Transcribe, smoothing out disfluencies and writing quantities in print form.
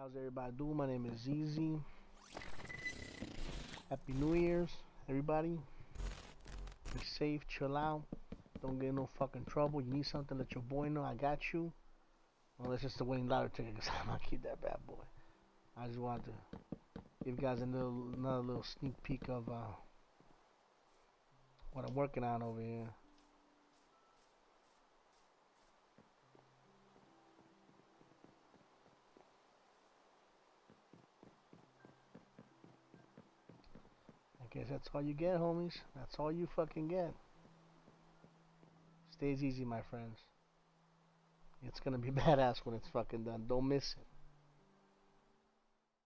How's everybody doing? My name is ZeeZee. Happy New Year's, everybody. Be safe, chill out. Don't get in no fucking trouble. You need something, let your boy know. I got you. Unless it's the winning lottery ticket, because I'm gonna keep that bad boy. I just wanted to give you guys another little sneak peek of what I'm working on over here. I guess that's all you get, homies. That's all you fucking get. Stays easy, my friends. It's gonna be badass when it's fucking done. Don't miss it.